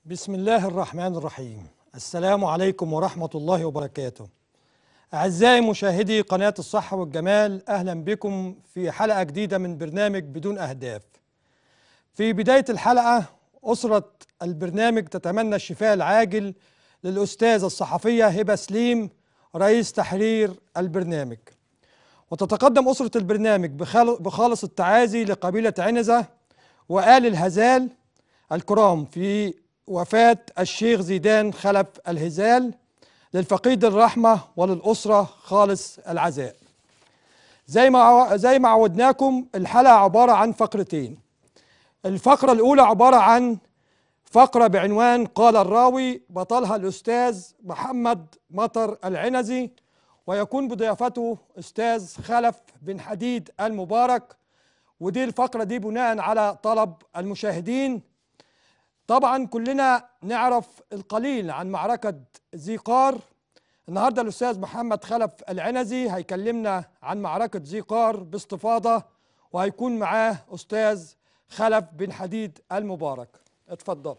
بسم الله الرحمن الرحيم. السلام عليكم ورحمة الله وبركاته. أعزائي مشاهدي قناة الصحة والجمال، أهلا بكم في حلقة جديدة من برنامج بدون أهداف. في بداية الحلقة أسرة البرنامج تتمنى الشفاء العاجل للأستاذة الصحفية هبة سليم رئيس تحرير البرنامج، وتتقدم أسرة البرنامج بخالص التعازي لقبيلة عنزة وآل الهزال الكرام في وفاة الشيخ زيدان خلف الهزال، للفقيد الرحمة وللأسرة خالص العزاء. زي ما عودناكم، الحلقة عبارة عن فقرتين. الفقرة الأولى عبارة عن فقرة بعنوان قال الراوي، بطلها الأستاذ محمد مطر العنزي، ويكون بضيافته أستاذ خلف بن حديد المبارك. ودي الفقرة دي بناء على طلب المشاهدين. طبعا كلنا نعرف القليل عن معركة ذي قار. النهاردة الأستاذ محمد خلف العنزي هيكلمنا عن معركة ذي قار باستفاضة، وهيكون معاه أستاذ خلف بن حديد المبارك. اتفضل.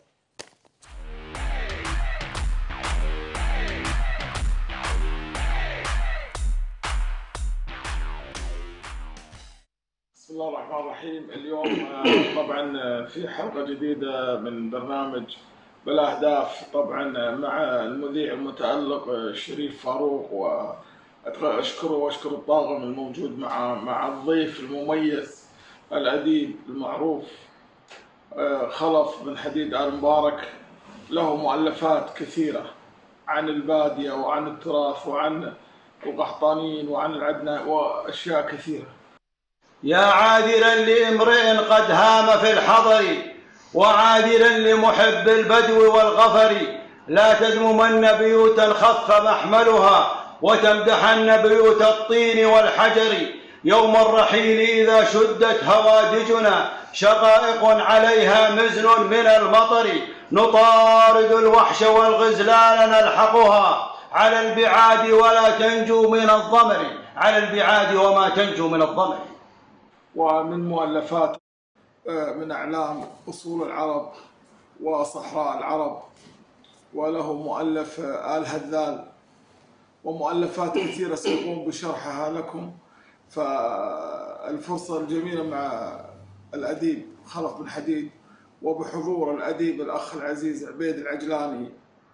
بسم الله الرحمن الرحيم. اليوم طبعا في حلقة جديدة من برنامج بالأهداف، طبعا مع المذيع المتألق الشريف فاروق، وأشكره وأشكر الطاقم الموجود مع الضيف المميز الأديب المعروف خلف بن حديد آل مبارك. له مؤلفات كثيرة عن البادية وعن التراث وعن القحطانيين وعن العدنان وأشياء كثيرة. يا عاذرا لامرئ قد هام في الحضر، وعاذرا لمحب البدو والغفر، لا تذممن بيوتا خف محملها، وتمدحن بيوت الطين والحجر. يوم الرحيل إذا شدت هوادجنا، شقائق عليها مزن من المطر، نطارد الوحش والغزلان نلحقها، على البعاد ولا تنجو من الضمر، على البعاد وما تنجو من الضمر. ومن مؤلفات من أعلام أصول العرب وصحراء العرب، وله مؤلف آل هذال، ومؤلفات كثيرة سيقوم بشرحها لكم. فالفرصة الجميلة مع الأديب خلف بن حديد، وبحضور الأديب الأخ العزيز عبيد العجلاني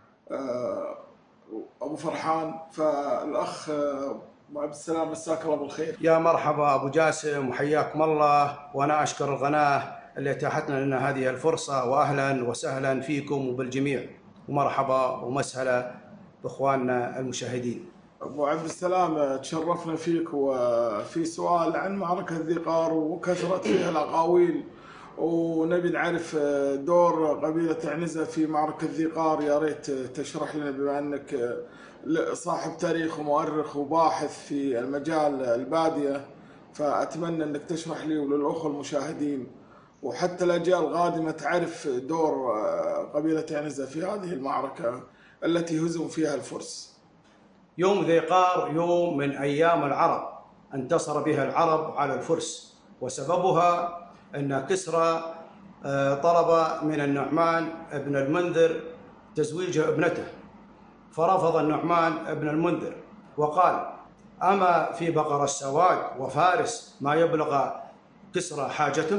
أبو فرحان. فالأخ عبد السلام، مساك الله بالخير. يا مرحبا أبو جاسم، وحياكم الله، وأنا أشكر القناة اللي أتاحتنا لنا هذه الفرصة، وأهلا وسهلا فيكم وبالجميع، ومرحبا ومسهلا بإخواننا المشاهدين. أبو عبد السلام، تشرفنا فيك. وفي سؤال عن معركة ذي قار، وكثرت فيها الأقاويل، ونبي نعرف دور قبيلة عنزة في معركة ذي قار. يا ريت تشرح لنا، بما أنك صاحب تاريخ ومؤرخ وباحث في المجال البادية، فأتمنى أنك تشرح لي وللأخوة المشاهدين وحتى الأجيال القادمة تعرف دور قبيلة عنزة في هذه المعركة التي هزم فيها الفرس. يوم ذي قار يوم من أيام العرب انتصر بها العرب على الفرس، وسببها أن كسرى طلب من النعمان بن المنذر تزويج ابنته، فرفض النعمان بن المنذر وقال: أما في بقر السواد وفارس ما يبلغ كسرى حاجته؟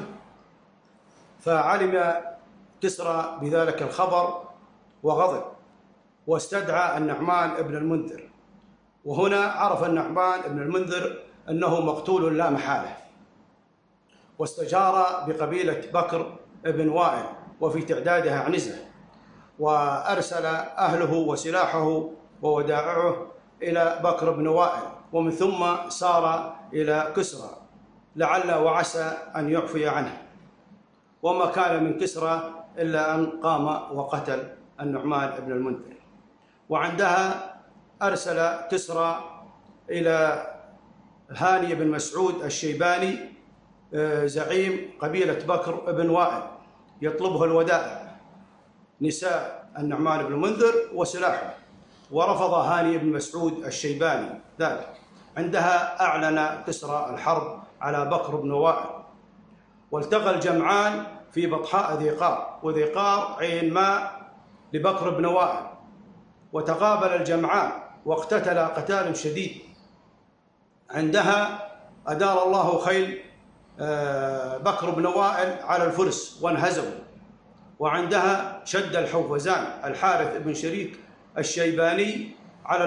فعلم كسرى بذلك الخبر وغضب، واستدعى النعمان بن المنذر. وهنا عرف النعمان بن المنذر أنه مقتول لا محالة، واستجار بقبيلة بكر بن وائل وفي تعدادها عنزة، وأرسل أهله وسلاحه وودائعه إلى بكر بن وائل، ومن ثم سار إلى كسرى لعل وعسى أن يعفي عنه. وما كان من كسرى إلا أن قام وقتل النعمان بن المنذر. وعندها أرسل كسرى إلى هاني بن مسعود الشيباني زعيم قبيلة بكر بن وائل يطلبه الودائع، نساء النعمان بن المنذر وسلاحه، ورفض هاني بن مسعود الشيباني ذلك. عندها أعلن كسرى الحرب على بكر بن وائل، والتقى الجمعان في بطحاء ذي قار، وذي قار عين ماء لبكر بن وائل، وتقابل الجمعان واقتتلا قتال شديد. عندها أدار الله خيل بكر بن وائل على الفرس وانهزموا، وعندها شد الحوفزان الحارث بن شريك الشيباني على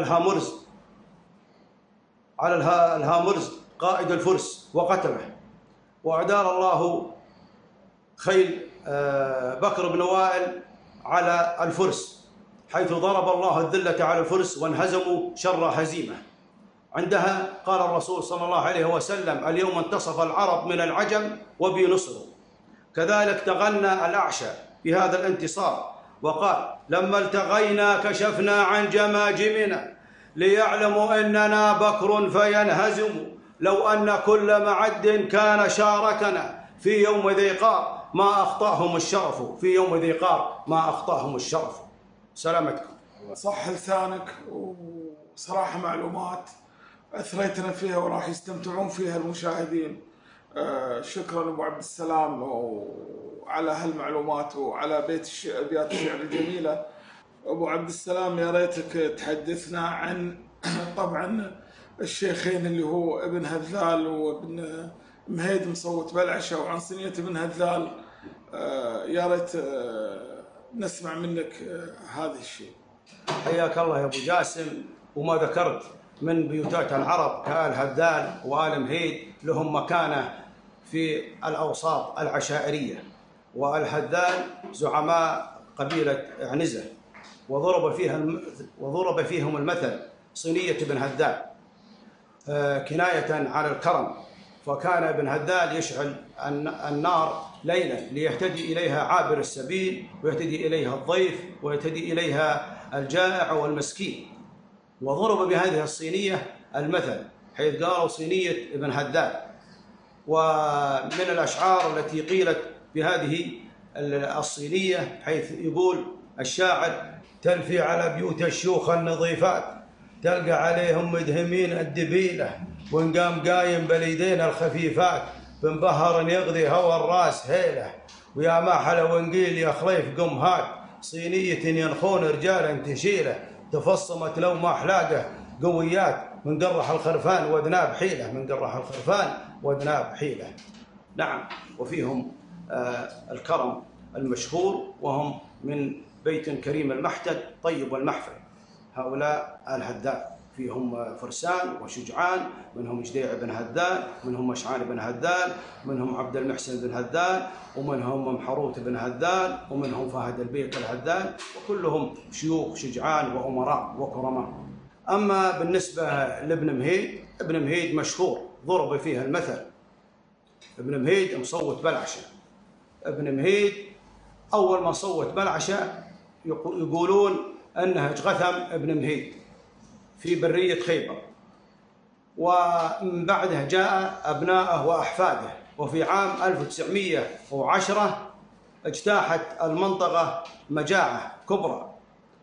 الهامرز قائد الفرس وقتله، وأدار الله خيل بكر بن وائل على الفرس، حيث ضرب الله الذلة على الفرس وانهزموا شر هزيمة. عندها قال الرسول صلى الله عليه وسلم: اليوم انتصف العرب من العجم وبي نصروا. كذلك تغنى الأعشى بهذا الانتصار وقال: لما التقينا كشفنا عن جماجمنا ليعلموا أننا بكر فينهزموا، لو أن كل معد كان شاركنا في يوم ذي قار ما أخطأهم الشرف، في يوم ذي قار ما أخطأهم الشرف. سلامتكم. صح لسانك، وصراحة معلومات أثريتنا فيها وراح يستمتعون فيها المشاهدين. شكرا أبو عبد السلام على هالمعلومات وعلى أبيات الشعر الجميلة. أبو عبد السلام يا ريتك تحدثنا عن طبعا الشيخين اللي هو ابن هذال وابن مهيد مصوت بلعشة، وعن صينية ابن هذال. يا ريت نسمع منك هذا الشيء. حياك الله يا أبو جاسم. وما ذكرت من بيوتات العرب كآل هذال وآل مهيد لهم مكانة في الأوساط العشائرية، وآل هذال زعماء قبيلة عنزة، وضرب فيهم المثل صينية ابن هذال كناية على الكرم، فكان ابن هذال يشعل النار ليلا ليهتدي إليها عابر السبيل، ويهتدي إليها الضيف، ويهتدي إليها الجائع والمسكين. وضرب بهذه الصينية المثل حيث قالوا صينية ابن هذال. ومن الأشعار التي قيلت بهذه الصينية حيث يقول الشاعر: تلفي على بيوت الشيوخ النظيفات تلقى عليهم مدهمين الدبيلة، وانقام قايم باليدين الخفيفات بنبهر يغذي هوى الراس هيله، ويا ما حلا ونقيل يا خليف قم هات صينية ينخون رجالا تشيله، تفصمت لو ما حلاقه قويات من قرح الخرفان وذناب حيله، من قرح الخرفان وذناب حيله. نعم، وفيهم الكرم المشهور، وهم من بيت كريم المحتد طيب المحفل. هؤلاء آل هذال فيهم فرسان وشجعان، منهم جديع بن هذال، منهم مشعان بن هذال، منهم عبد المحسن بن هذال، ومنهم محروت بن هذال، ومنهم فهد البيك الهذال، وكلهم شيوخ شجعان وأمراء وكرماء. أما بالنسبة لابن مهيد، ابن مهيد مشهور ضرب فيها المثل. ابن مهيد مصوت بلعشة. ابن مهيد أول ما صوت بلعشة يقولون أنه جغثم ابن مهيد في برية خيبر، ومن بعده جاء أبناءه وأحفاده، وفي عام 1910 اجتاحت المنطقة مجاعة كبرى،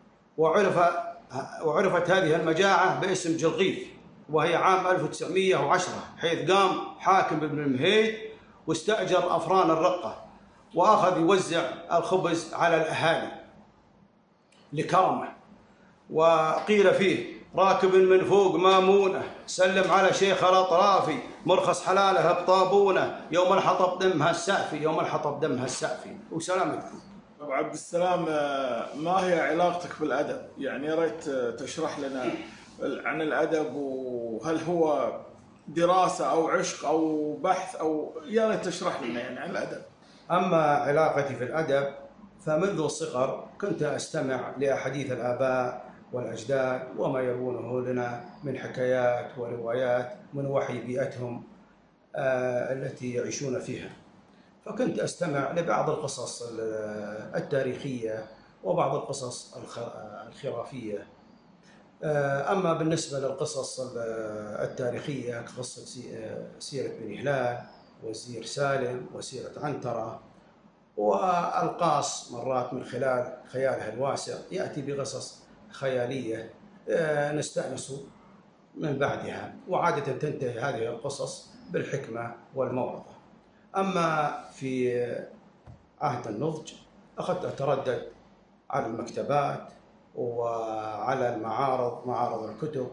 وعرفت هذه المجاعة باسم جلغيث، وهي عام 1910 حيث قام حاكم ابن مهيد واستأجر أفران الرقة، وأخذ يوزع الخبز على الأهالي لكرمه. وقيل فيه: راكب من فوق مامونة سلم على شيخ الأطرافي مرخص حلاله بطابونه يوم الحطب دمها السافي، يوم الحطب دمها السافي. وسلامتكم. أبو عبد السلام، ما هي علاقتك بالأدب؟ يعني يا ريت تشرح لنا عن الأدب، وهل هو دراسة أو عشق أو بحث، أو يا ريت تشرح لنا يعني عن الأدب. أما علاقتي في الأدب فمنذ الصغر كنت أستمع لأحاديث الآباء والأجداد وما يروونه لنا من حكايات وروايات من وحي بيئتهم التي يعيشون فيها، فكنت أستمع لبعض القصص التاريخية وبعض القصص الخرافية. أما بالنسبة للقصص التاريخية كقصة سيرة بني هلال وزير سالم وسيرة عنترة والقاص مرات من خلال خيالها الواسع يأتي بقصص خيالية نستأنس من بعدها، وعادة تنتهي هذه القصص بالحكمة والموعظة. أما في عهد النضج أخذت أتردد على المكتبات وعلى المعارض، معارض الكتب.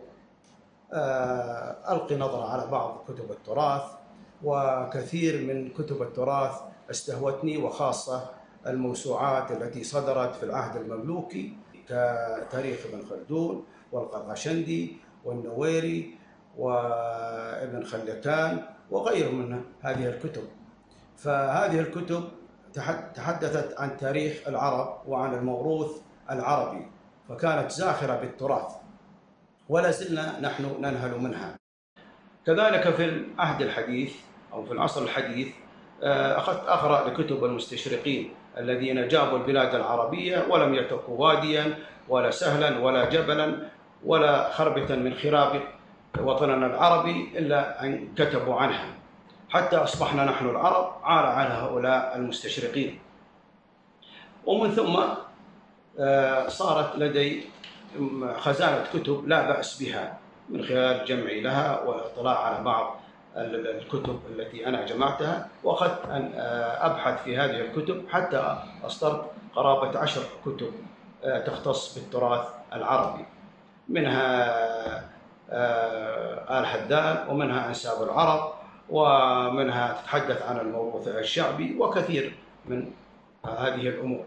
ألقي نظرة على بعض كتب التراث، وكثير من كتب التراث استهوتني، وخاصة الموسوعات التي صدرت في العهد المملوكي كتاريخ ابن خلدون والقرقشندي والنويري وابن خلكان وغيرهم من هذه الكتب. فهذه الكتب تحدثت عن تاريخ العرب وعن الموروث العربي، فكانت زاخرة بالتراث ولا زلنا نحن ننهل منها. كذلك في العهد الحديث أو في العصر الحديث أخذت أقرأ لكتب المستشرقين الذين جابوا البلاد العربية ولم يتركوا واديا ولا سهلا ولا جبلا ولا خربة من خراب وطننا العربي إلا أن كتبوا عنها، حتى أصبحنا نحن العرب عار على هؤلاء المستشرقين. ومن ثم صارت لدي خزانة كتب لا بأس بها من خلال جمعي لها والاطلاع على بعض الكتب التي أنا جمعتها، وأخذت أن أبحث في هذه الكتب حتى أصدرت قرابة 10 كتب تختص بالتراث العربي، منها آل حداد، ومنها أنساب العرب، ومنها تتحدث عن الموروث الشعبي، وكثير من هذه الأمور.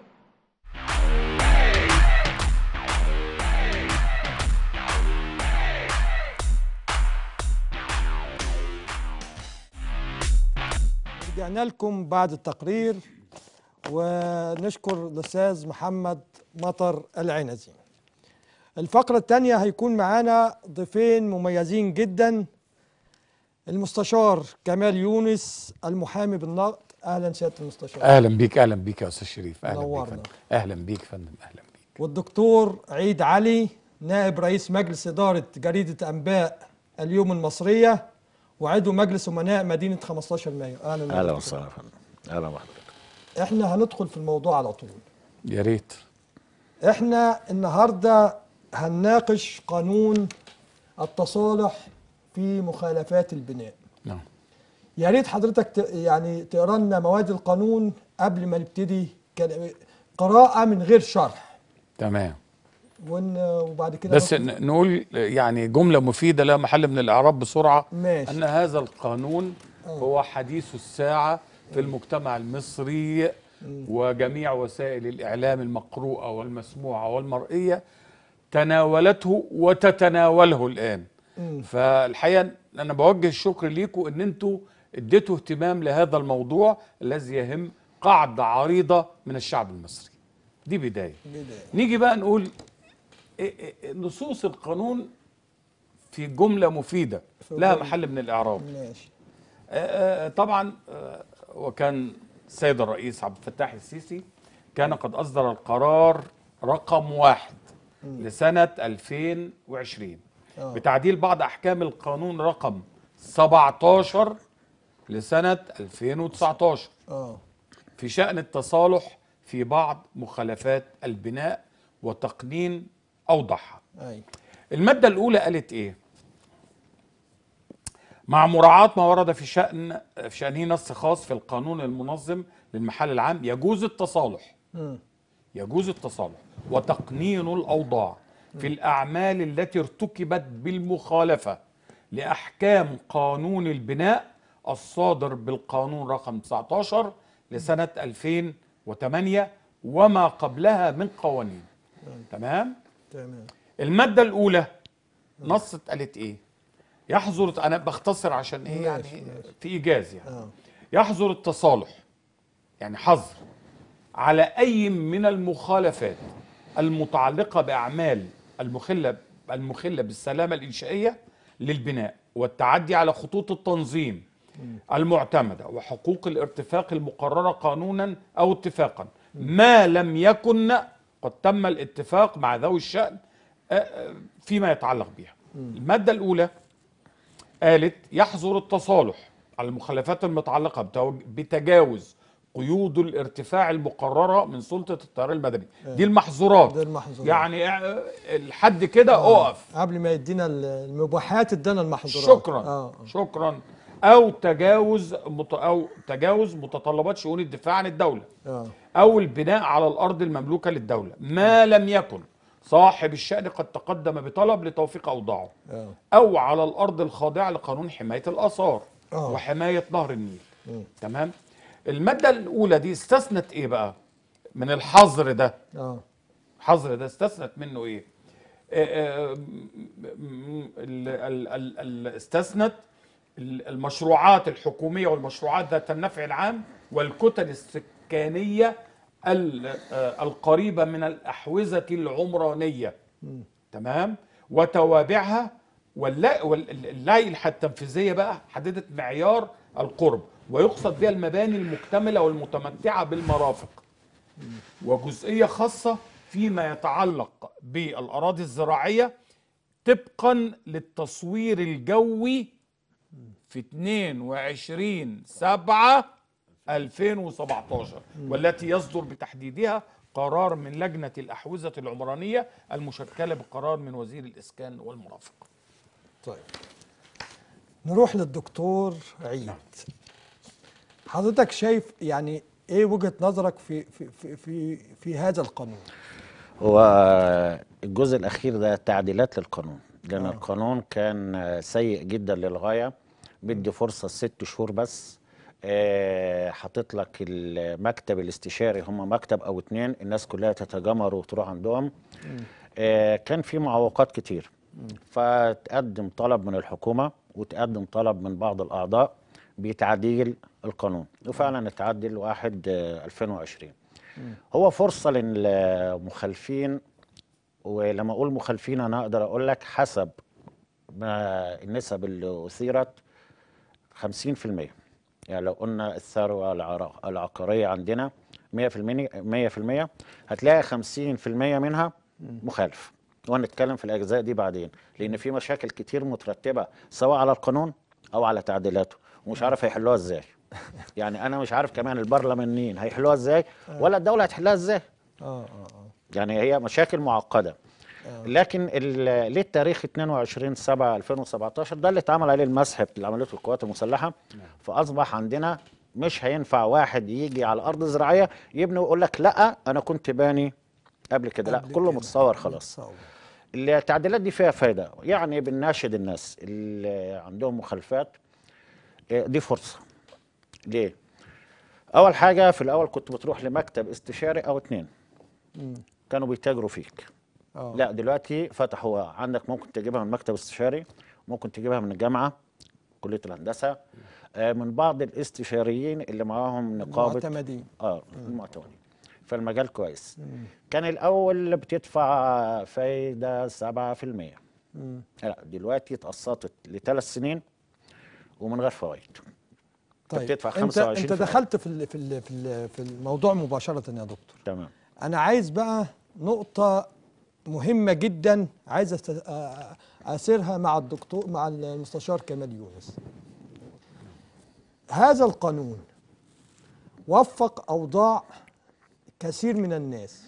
رجعنا لكم بعد التقرير، ونشكر الأستاذ محمد مطر العنزي. الفقرة الثانية هيكون معانا ضيفين مميزين جدا، المستشار كمال يونس المحامي بالنقد. أهلا سيادة المستشار. أهلا بيك، أهلا بيك يا أستاذ شريف. أهلا نورنا. بيك فندم. أهلا بيك فندم، أهلا بيك. والدكتور عيد علي نائب رئيس مجلس إدارة جريدة أنباء اليوم المصرية وعضو مجلس أمناء مدينة 15 مايو. أهلا وسهلا يا فندم. أهلا بحضرتك. احنا هندخل في الموضوع على طول. يا ريت. احنا النهارده هنناقش قانون التصالح في مخالفات البناء. نعم. يا ريت حضرتك يعني تقرا لنا مواد القانون قبل ما نبتدي قراءة من غير شرح. تمام. وبعد كده بس نقول يعني جملة مفيدة لا محل من الإعراب بسرعة. ماشي. أن هذا القانون هو حديث الساعة في المجتمع المصري، وجميع وسائل الإعلام المقروءة والمسموعة والمرئية تناولته وتتناوله الآن. فالحقيقة أنا بوجه الشكر ليكم أن أنتوا اديتوا اهتمام لهذا الموضوع الذي يهم قاعدة عريضة من الشعب المصري. دي بداية. نيجي بقى نقول نصوص القانون في جملة مفيدة لها محل من الإعراب. ماشي. طبعا وكان السيد الرئيس عبد الفتاح السيسي كان قد أصدر القرار رقم 1 لسنة 2020 بتعديل بعض أحكام القانون رقم 17 لسنة 2019 في شأن التصالح في بعض مخالفات البناء وتقنين أوضحها. المادة الأولى قالت إيه؟ مع مراعاة ما ورد في شأنه نص خاص في القانون المنظم للمحل العام يجوز التصالح. يجوز التصالح وتقنين الأوضاع في الأعمال التي ارتكبت بالمخالفة لأحكام قانون البناء الصادر بالقانون رقم 19 لسنة 2008 وما قبلها من قوانين. تمام؟ تمام. المادة الأولى نصت قالت إيه؟ يحظر، أنا بختصر عشان إيه يعني في إيجاز يعني. يحظر التصالح يعني حظر على أي من المخالفات المتعلقة بأعمال المخلة بالسلامة الإنشائية للبناء والتعدي على خطوط التنظيم المعتمدة وحقوق الارتفاق المقررة قانونا أو اتفاقا ما لم يكن قد تم الاتفاق مع ذوي الشأن فيما يتعلق بها. المادة الأولى قالت يحظر التصالح على المخالفات المتعلقة بتجاوز قيود الارتفاع المقررة من سلطة التيار المدني. دي المحظورات. يعني الحد كده اقف قبل ما يدينا المباحات ادانا المحظورات. شكرا. شكرا او تجاوز متطلبات شؤون الدفاع عن الدوله او البناء على الارض المملوكه للدوله، ما لم يكن صاحب الشأن قد تقدم بطلب لتوفيق اوضاعه او على الارض الخاضعه لقانون حمايه الاثار وحمايه نهر النيل. تمام. الماده الاولى دي استثنت ايه بقى من الحظر ده؟ الحظر ده استثنت منه ايه؟ استثنت المشروعات الحكوميه والمشروعات ذات النفع العام والكتل السكانيه القريبه من الاحوزه العمرانيه. تمام. وتوابعها. واللائحه التنفيذيه بقى حددت معيار القرب، ويقصد بها المباني المكتمله والمتمتعه بالمرافق. وجزئيه خاصه فيما يتعلق بالاراضي الزراعيه طبقا للتصوير الجوي في 22/7/2017 والتي يصدر بتحديدها قرار من لجنة الأحوزة العمرانية المشكلة بقرار من وزير الإسكان والمرافق. طيب نروح للدكتور عيد. حضرتك شايف يعني ايه وجهة نظرك في هذا القانون؟ هو الجزء الأخير ده تعديلات للقانون، لأن القانون كان سيء جدا للغاية، بدي فرصة 6 شهور بس. حاطط لك المكتب الاستشاري، هم مكتب أو 2، الناس كلها تتجمر وتروح عندهم. كان في معوقات كتير، فتقدم طلب من الحكومة وتقدم طلب من بعض الأعضاء بتعديل القانون، وفعلا اتعدل 1/2020. هو فرصة للمخالفين، ولما أقول مخالفين أنا أقدر أقول لك حسب ما النسب اللي أثيرت 50%. يعني لو قلنا الثروة العقارية عندنا 100%، هتلاقي 50% منها مخالف، وهنتكلم في الأجزاء دي بعدين، لأن في مشاكل كتير مترتبة سواء على القانون أو على تعديلاته، ومش عارف هيحلوها إزاي. يعني أنا مش عارف كمان البرلمانيين هيحلوها إزاي ولا الدولة هتحلها إزاي. يعني هي مشاكل معقدة. لكن ليه التاريخ 22/7/2017 ده اللي اتعمل عليه المسح اللي عملته القوات المسلحة. فأصبح عندنا مش هينفع واحد يجي على أرض زراعية يبني ويقول لك لا أنا كنت باني قبل كده، لا كله متصور خلاص. التعديلات دي فيها فايدة، يعني بنناشد الناس اللي عندهم مخالفات دي فرصة. ليه؟ أول حاجة في الأول كنت بتروح لمكتب استشاري أو 2 كانوا بيتاجروا فيك. لا دلوقتي فتحوا عندك، ممكن تجيبها من مكتب استشاري، ممكن تجيبها من الجامعة كلية الهندسة، من بعض الاستشاريين اللي معاهم نقابة المعتمدين. المعتمدين فالمجال كويس. كان الأول بتدفع فايدة 7%، لا دلوقتي اتقسطت ل3 سنين ومن غير فوائد. طيب بتدفع 25. انت دخلت في الموضوع مباشرة يا دكتور. تمام. انا عايز بقى نقطة مهمة جدا عايز أسيرها مع الدكتور، مع المستشار كمال يونس. هذا القانون وفق أوضاع كثير من الناس.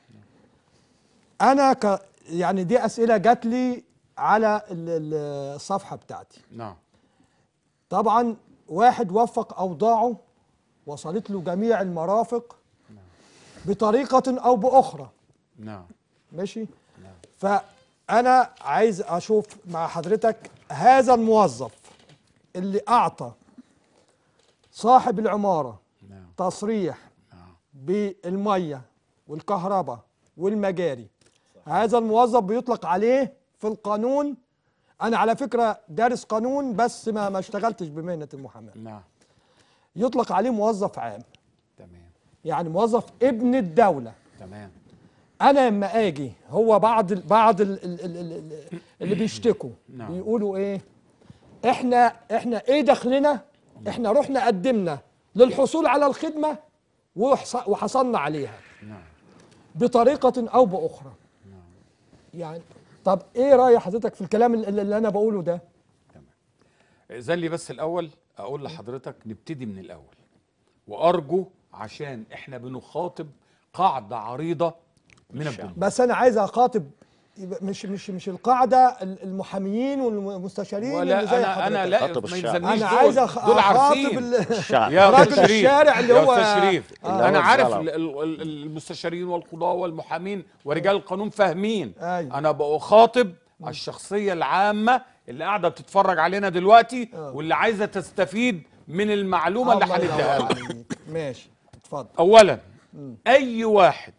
أنا يعني دي أسئلة جات لي على الصفحة بتاعتي. نعم. طبعا واحد وفق أوضاعه، وصلت له جميع المرافق بطريقة أو بأخرى. نعم. ماشي. فأنا عايز أشوف مع حضرتك هذا الموظف اللي أعطى صاحب العمارة تصريح بالمية والكهرباء والمجاري، هذا الموظف بيطلق عليه في القانون، أنا على فكرة دارس قانون بس ما اشتغلتش بمهنة المحاماة. نعم. يطلق عليه موظف عام. تمام. يعني موظف ابن الدولة. تمام. انا لما اجي، هو بعض اللي بيشتكوا بيقولوا ايه، احنا ايه دخلنا، احنا رحنا قدمنا للحصول على الخدمة وحصلنا عليها بطريقة او باخرى. يعني طب ايه رأي حضرتك في الكلام اللي انا بقوله ده؟ تمام. إذن لي بس الاول اقول لحضرتك نبتدي من الاول، وارجو عشان احنا بنخاطب قاعدة عريضة من الجمهور. بس انا عايز اخاطب يبقى مش القاعده المحاميين والمستشارين ولا اللي زي انا حضرتك. لا خاطب ما الشعب. يلزمنيش انا عايز دول عارفين اخاطب الشعب. يا راجل أستاذ شريف، الشارع اللي يا هو أستاذ شريف اللي انا هو عارف الظلم. المستشارين والقضاة والمحامين ورجال القانون فاهمين. أيوة. انا بخاطب الشخصية العامة اللي قاعدة بتتفرج علينا دلوقتي واللي عايزة تستفيد من المعلومة اللي الله هنديها ينور لها. عليك. ماشي اتفضل. اولا اي واحد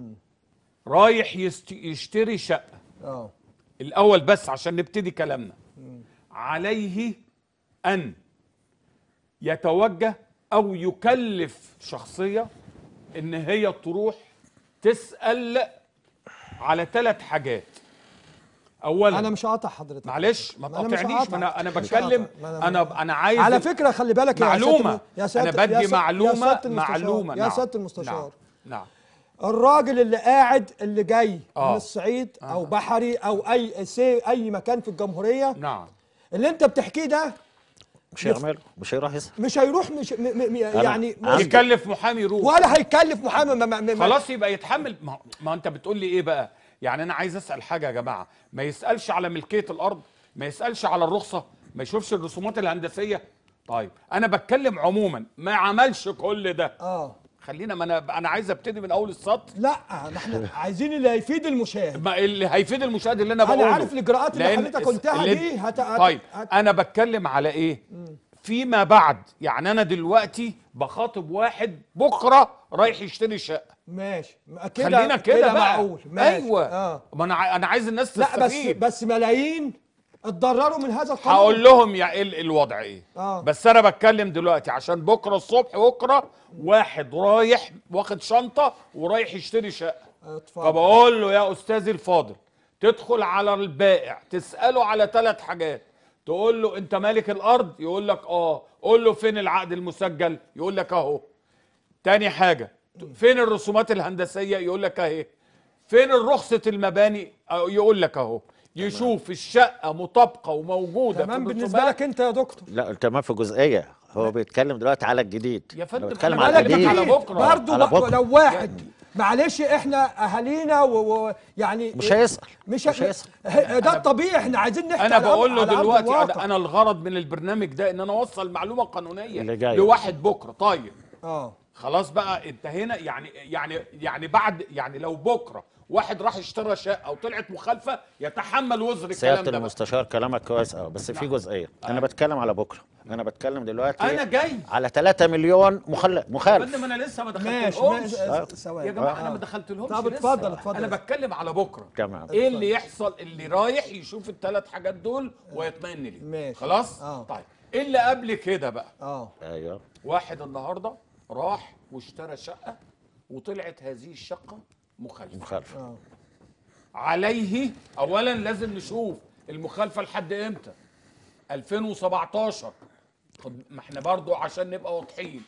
رايح يشتري شقة الاول بس عشان نبتدي كلامنا عليه ان يتوجه او يكلف شخصية ان هي تروح تسأل على 3 حاجات. اولا انا مش هقاطع حضرتك، معلش ما أنا مش تقاطعنيش، ما هقاطعك. انا مش بتكلم، هقاطع. انا عايز على فكره خلي بالك معلومة. يا سيادة انا بدي يا معلومة سيادة معلومة. يا سيادة المستشار، نعم. الراجل اللي قاعد اللي جاي من آه. الصعيد او بحري او اي مكان في الجمهوريه، نعم. اللي انت بتحكيه ده مش هيعمله، مش هيروح يسأل. مش هيروح، مش يعني يكلف محامي يروح ولا هيكلف محامي. خلاص يبقى يتحمل. ما انت بتقول لي ايه بقى؟ يعني انا عايز اسال حاجه يا جماعه، ما يسالش على ملكيه الارض، ما يسالش على الرخصه، ما يشوفش الرسومات الهندسيه. طيب انا بتكلم عموما، ما عملش كل ده. خلينا، ما انا عايز ابتدي من اول السطر. لا ما احنا عايزين اللي هيفيد المشاهد. ما اللي هيفيد المشاهد اللي انا بقوله. انا عارف الاجراءات اللي حضرتك قلتها دي طيب انا بتكلم على ايه؟ فيما بعد. يعني انا دلوقتي بخاطب واحد بكره رايح يشتري شقه. ماشي خلينا كده بقى. معقول. ماشي. ايوه. ما انا عايز الناس لا تستفيد. بس ملايين اتضرروا من هذا القانون. هقول لهم يا ايه الوضع ايه. بس انا بتكلم دلوقتي عشان بكره الصبح واحد رايح واخد شنطه ورايح يشتري شقه. فبقول له يا استاذي الفاضل، تدخل على البائع تساله على 3 حاجات. تقول له انت مالك الارض؟ يقول لك اه. قول له فين العقد المسجل؟ يقول لك اهو. تاني حاجه، فين الرسومات الهندسيه؟ يقول لك اهي. فين رخصه المباني؟ يقول لك اهو. يشوف الشقه مطابقه وموجوده. تمام بالنسبه لك انت يا دكتور. لا تمام في جزئيه، هو بيتكلم دلوقتي على الجديد. يا فندم بيتكلم على على الجديد على بكره برضه لو واحد معلش احنا اهالينا ويعني مش هيسأل. مش هيسأل. ده الطبيعي، احنا عايزين نحكي. انا بقول له دلوقتي انا الغرض من البرنامج ده ان انا اوصل معلومه قانونيه لواحد بكره. طيب خلاص بقى انتهينا. يعني بعد، يعني لو بكره واحد راح اشترى شقه وطلعت مخالفه يتحمل وزر الكلام ده. سيادة المستشار كلامك كويس بس في جزئيه. انا بتكلم على بكره، انا بتكلم دلوقتي انا جاي على 3 مليون مخالف. ما انا لسه ما دخلتلهمش يا جماعه. انا ما دخلتلهمش. طب اتفضل. انا بتكلم على بكره. تمام. ايه اللي يحصل؟ اللي رايح يشوف ال3 حاجات دول ويطمئن ليه. ماشي. خلاص. طيب ايه اللي قبل كده بقى؟ ايوه. واحد النهارده راح واشترى شقه وطلعت هذه الشقه مخالفه. عليه اولا لازم نشوف المخالفه لحد امتى. 2017. ما احنا برضو عشان نبقى واضحين،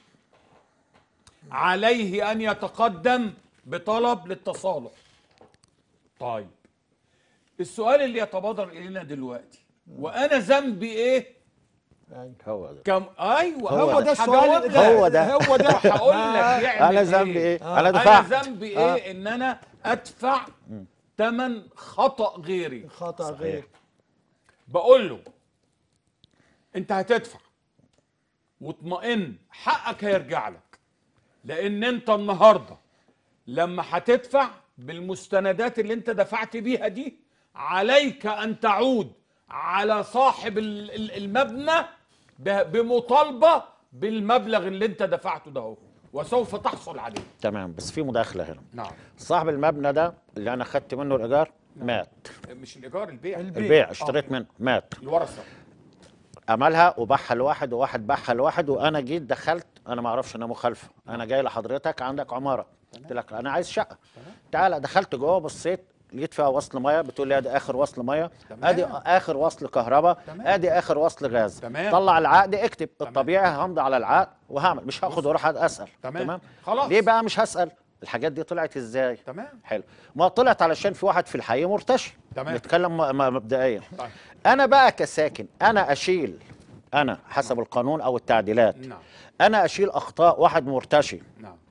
عليه ان يتقدم بطلب للتصالح. طيب السؤال اللي يتبادر الينا دلوقتي، وانا ذنبي ايه؟ هو ده. ايوه هو ده السؤال. هو ده هقول لك يعمل انا ذنبي ايه؟ انا دفعت. انا ذنبي ايه؟ ان انا ادفع ثمن خطأ غيري. خطأ غير. بقول له انت هتدفع واطمئن، حقك هيرجع لك. لان انت النهارده لما هتدفع بالمستندات اللي انت دفعت بيها دي، عليك ان تعود على صاحب المبنى بمطالبه بالمبلغ اللي انت دفعته ده، وسوف تحصل عليه. تمام. بس في مداخله هنا. نعم. صاحب المبنى ده اللي انا خدت منه الايجار مات. مش الايجار، البيع اشتريت منه مات. الورثه عملها وباعها لواحد وواحد باعها لواحد، وانا جيت دخلت، انا ما اعرفش انها مخالفه. انا جاي لحضرتك عندك عماره، قلت لك انا عايز شقه. تعالى. دخلت جوه بصيت لقيت فيها وصل ميه، بتقول لي ادي اخر وصل ميه، ادي اخر وصل كهرباء، ادي اخر وصل غاز. طلع العقد اكتب. الطبيعي همضي على العقد وهعمل، مش هاخد واروح اسال. تمام. خلاص. ليه بقى مش هسال؟ الحاجات دي طلعت ازاي؟ تمام. حلو. ما طلعت علشان في واحد في الحي مرتشي. تمام. نتكلم مبدئيا. انا بقى كساكن انا اشيل، انا حسب القانون او التعديلات، انا اشيل اخطاء واحد مرتشي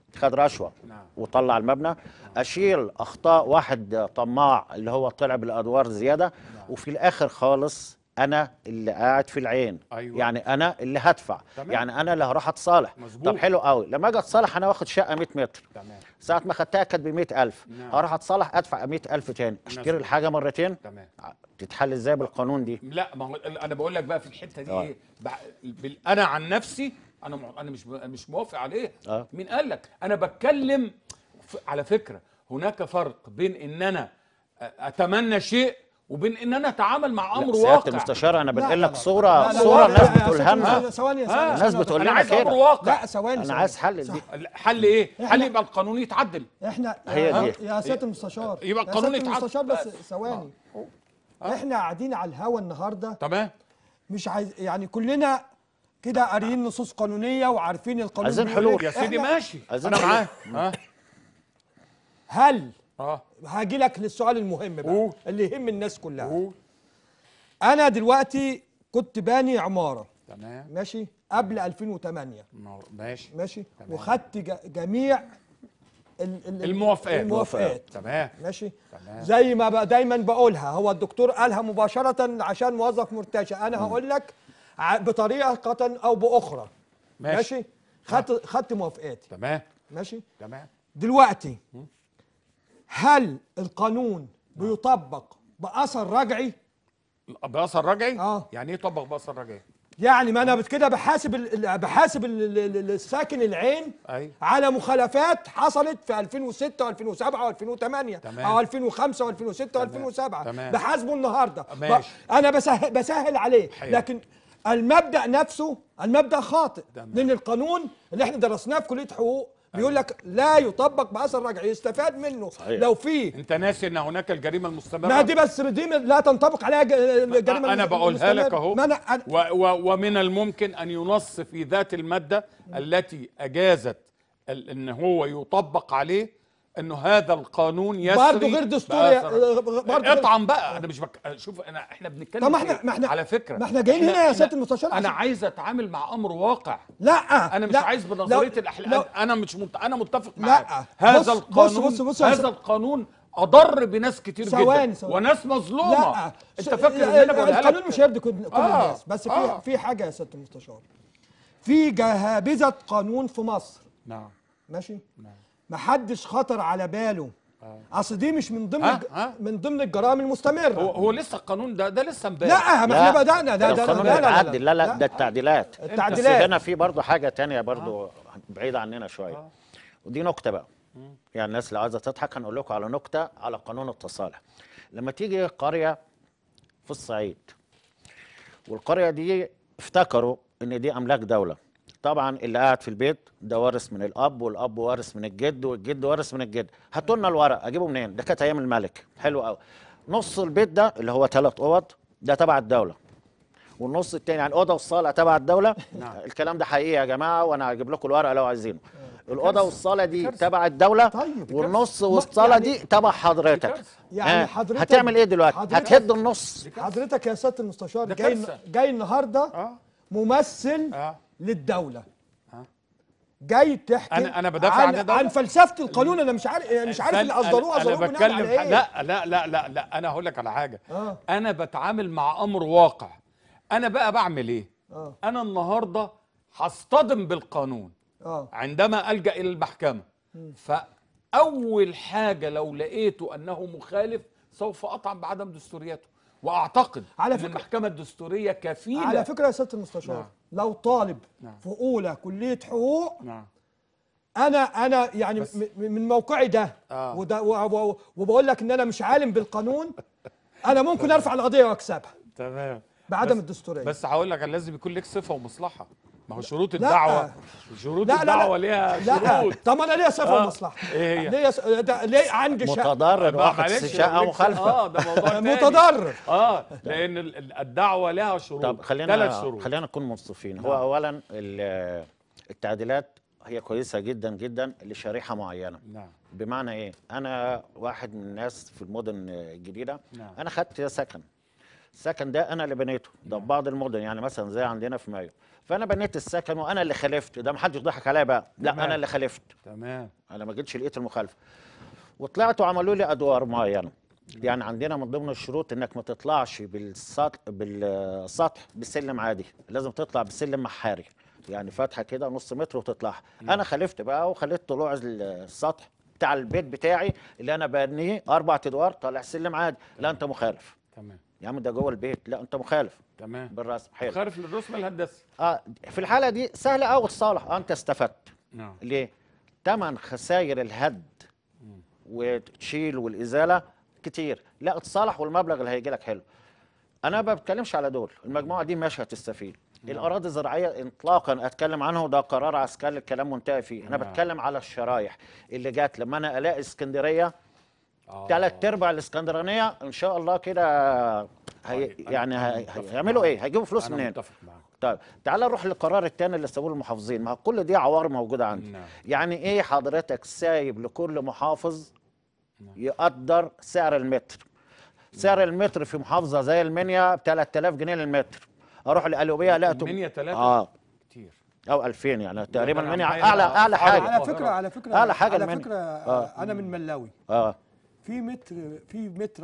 خد رشوه نعم. وطلع المبنى، اشيل اخطاء واحد طماع اللي هو طلع بالادوار زياده، وفي الاخر خالص انا اللي قاعد في العين. أيوة. يعني انا اللي هدفع. تمام. يعني انا اللي هروح اتصالح. مظبوط. طب حلو قوي، لما اجي اتصالح انا واخد شقه 100 متر. تمام. ساعه ما خدتها كانت ب 100,000. نعم. هروح اتصالح ادفع 100,000 تاني، اشتري مظبوط. الحاجه مرتين. تمام. تتحل ازاي بالقانون دي؟ لا، ما هو انا بقول لك بقى في الحته دي آه. ايه، انا عن نفسي انا مش موافق عليه. مين قال لك؟ انا بتكلم على فكره هناك فرق بين ان انا اتمنى شيء وبين ان انا اتعامل مع امر سيادة واقع. المستشار انا لا، بنقل لا، لك لا. صوره لا، لا، صوره لا، الناس لا، بتقولها لنا. ثواني الناس بتقول انا لنا عايز امر كده. واقع. لا، ثواني انا عايز حل دي. الحل ايه؟ حل يبقى القانون يتعدل. احنا هي دي. يا سياده المستشار، يبقى يا القانون سيادة يتعدل. المستشار بس ثواني. احنا قاعدين على الهوا النهارده، تمام. مش عايز يعني كلنا كده قاريين نصوص قانونيه وعارفين القانون عايزين بيقول حلول. إيه. يا سيدي إحنا- ماشي، عايزين انا حلول. معاه. هل اه هاجي لك للسؤال المهم بقى قول. اللي يهم الناس كلها. قول. انا دلوقتي كنت باني عماره تمام. ماشي قبل 2008 ماشي. ماشي، تمام. وخدت جميع الموافقات. تمام. ماشي. تمام. زي ما بقى دايما بقولها، هو الدكتور قالها مباشرة عشان موظف مرتشى، انا هقول لك بطريقة او باخرى. ماشي. خدت موافقاتي. تمام. ماشي. تمام. دلوقتي هل القانون بيطبق بأثر رجعي؟ باثر رجعي؟ آه. يعني ايه طبق باثر رجعي؟ يعني ما انا كده بحاسب الساكن العين أيوة. على مخالفات حصلت في 2006 و2007 و2008 تمام. او 2005 و2006 و2007، تمام. بحاسبه النهارده. ماشي. انا بسهل عليه. حلو. لكن المبدأ نفسه المبدأ خاطئ. تمام. لان القانون اللي احنا درسناه في كلية حقوق بيقول لك لا يطبق بأثر رجعي، يستفاد منه. صحيح. لو في انت ناسي ان هناك الجريمه المستمره. ما دي بس دي لا تنطبق عليها الجريمة انا بقولها لك اهو. ما ومن الممكن ان ينص في ذات الماده التي اجازت ان هو يطبق عليه انه هذا القانون يسري برضه غير دستوري. برضه اطعم بقى. انا مش شوف احنا بنتكلم طب ما احنا على فكره ما احنا جايين هنا يا سياده المستشار انا عشان عايز اتعامل مع امر واقع. لا انا مش لا عايز بنظريه الاحلام. انا انا متفق معاك. لا هذا بص القانون بص هذا القانون اضر بناس كتير ثواني جدا وناس مظلومه. لا انت فاكر ان انا بقولها لك؟ القانون مش هيرضي كل الناس، بس في حاجه يا سياده المستشار، في جهابذه قانون في مصر. نعم. ماشي. نعم. ما حدش خطر على باله. اصل دي مش من ضمن من ضمن الجرائم المستمره. هو لسه القانون ده لسه امبارح. لا ما احنا بدانا ده القانون بيتعدل. لا ده التعديلات. التعديلات. بس هنا في برضه حاجه تانية برضه بعيده عننا شويه. ودي نكته بقى. يعني الناس اللي عايزه تضحك هنقول لكم على نكته على قانون التصالح. لما تيجي قريه في الصعيد والقريه دي افتكروا ان دي املاك دوله، طبعا اللي قاعد في البيت ده وارث من الاب والاب وارث من الجد والجد وارث من الجد. هاتوا لنا الورق اجيبه منين؟ ده كانت ايام الملك. حلو قوي. نص البيت ده اللي هو 3 اوض ده تبع الدوله، والنص التاني يعني اوضه والصاله تبع الدوله. نعم. الكلام ده حقيقي يا جماعه، وانا هجيب لكم الورقه لو عايزينه. الاوضه والصاله دي تبع الدوله. طيب. والنص والصاله دي تبع حضرتك. يعني حضرتك هتعمل ايه دلوقتي؟ هتهد النص. حضرتك يا سياده المستشار ده جاي كارثة. جاي النهارده ممثل للدوله. جاي تحكي انا بدافع عن الدولة. عن فلسفه القانون. انا مش عارف اللي اصدروها انا بناء بتكلم على إيه؟ لا انا هقول لك على حاجه. انا بتعامل مع امر واقع. انا بقى بعمل ايه؟ انا النهارده هصطدم بالقانون عندما الجا الى المحكمه. فاول حاجه لو لقيته انه مخالف سوف اطعن بعدم دستوريته، واعتقد ان المحكمه الدستوريه كفيله. على فكره يا سياده المستشار، لو طالب في اولى كليه حقوق، انا يعني من موقعي ده وبقول لك ان انا مش عالم بالقانون، انا ممكن ارفع القضيه واكسبها. تمام. بعدم الدستوريه. بس هقول لك لازم يكون لك صفه ومصلحه. ما هو شروط الدعوه الدعوه ليها شروط. طب ما انا ليا صفه ومصلحه. ايه هي؟ ليه عندي شقه متضرر واخد شقه مخالفه. ده موضوع تاني. متضرر. لان الدعوه لها شروط. طب 3 شروط. خلينا نكون منصفين. هو اولا التعديلات هي كويسه جدا جدا لشريحه معينه. نعم. بمعنى ايه؟ انا واحد من الناس في المدن الجديده. نعم. انا خدت سكن، السكن ده انا اللي بنيته، ده في بعض المدن يعني مثلا زي عندنا في مايو، فانا بنيت السكن وانا اللي خالفت، ده ما حدش يضحك عليا بقى، لا تمام. انا اللي خالفت، تمام. انا ما جيتش لقيت المخالفه، وطلعت وعملوا لي ادوار معينه. يعني عندنا من ضمن الشروط انك ما تطلعش بالسطح بسلم عادي، لازم تطلع بسلم محاري، يعني فتحه كده نص متر وتطلعها. انا خالفت بقى وخليت طلوع السطح بتاع البيت بتاعي اللي انا بنيه 4 ادوار طالع سلم عادي. لا انت مخالف تمام. يا عم، ده جوه البيت، لا انت مخالف تمام. بالرسم. حلو. خالف للرسم الهندسي. في الحاله دي سهله قوي تصالح، انت استفدت. نعم. ليه؟ ثمن خسائر الهد وتشيل والازاله كتير، لا اتصالح والمبلغ اللي هيجي لك حلو. انا ما بتكلمش على دول، المجموعه دي ماشيه هتستفيد. الاراضي الزراعيه اطلاقا اتكلم عنه، ده قرار عسكري الكلام منتهي فيه. انا بتكلم على الشرايح اللي جات لما انا الاقي اسكندريه 3/4 الاسكندرانيه ان شاء الله كده هيعملوا ايه؟ هيجيبوا فلوس منين؟ متفق معاك. طيب تعال نروح للقرار الثاني اللي سابوه المحافظين، ما كل دي عوار موجوده عندي. نعم. يعني ايه حضرتك سايب لكل محافظ يقدر سعر المتر؟ سعر المتر في محافظه زي المنيا ب 3000 جنيه للمتر، اروح القليوبيه الاقي المنيا 3 كتير او 2000 يعني تقريبا المنيا معايا اعلى حاجه. على فكره اعلى حاجه على المنيا. فكره انا من ملاوي. في متر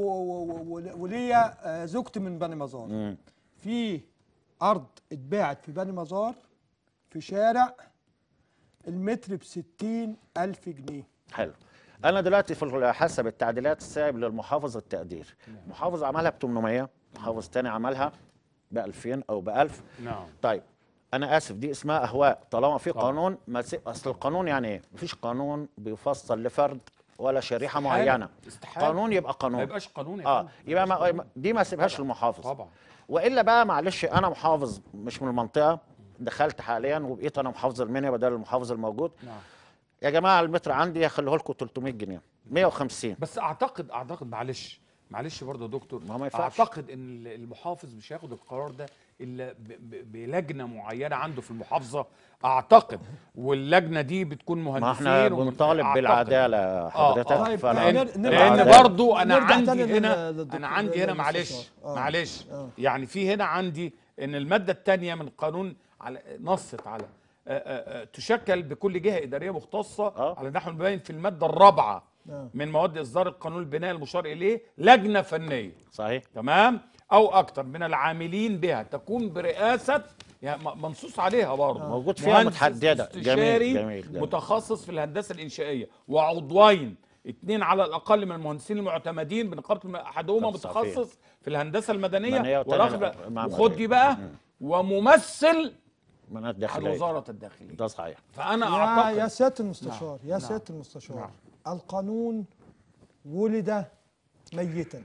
وليا زوجتي من بني مزار. في ارض اتباعت في بني مزار في شارع المتر ب60,000 جنيه. حلو. انا دلوقتي في حسب التعديلات سايب للمحافظ التقدير، محافظ عملها ب 800، محافظ تاني عملها ب 2000 او ب 1000. نعم. طيب انا اسف، دي اسمها اهواء، طالما في طبعا. قانون اصل القانون يعني ايه؟ مفيش قانون بيفصل لفرد ولا شريحه معينه. استحالة. قانون يبقى قانون، ما يبقاش قانون يا فندم. يبقى دي ما اسيبهاش للمحافظ طبعا. والا بقى معلش انا محافظ مش من المنطقه، دخلت حاليا وبقيت انا محافظ المنيا بدل المحافظ الموجود. نعم. يا جماعه المتر عندي هخليه لكم 300 جنيه 150. بس اعتقد معلش برضه يا دكتور، ما ينفعش. اعتقد ان المحافظ مش هياخد القرار ده الا بلجنه معينه عنده في المحافظه، اعتقد، واللجنه دي بتكون مهندسين. ما احنا بنطالب بالعداله حضرتك. طيب، لان برضو انا نرجع عندي تاني هنا معلش يعني في هنا عندي ان الماده الثانيه من القانون نصت على تشكل بكل جهه اداريه مختصه على نحو المبين في الماده الرابعه من مواد اصدار القانون البناء المشار اليه لجنه فنيه. صحيح. تمام. او اكثر من العاملين بها تكون برئاسه، يعني منصوص عليها برضه موجود فيها متحدده. استشاري جميل. متخصص في الهندسه الانشائيه، وعضوين 2 على الاقل من المهندسين المعتمدين بنقابه، احدهما متخصص في الهندسه المدنيه وخد دي بقى وممثل من على الداخليه. وزاره الداخليه. ده صحيح. فانا اعتقد يا سياده المستشار، نعم. سياده المستشار، القانون ولد ميتا،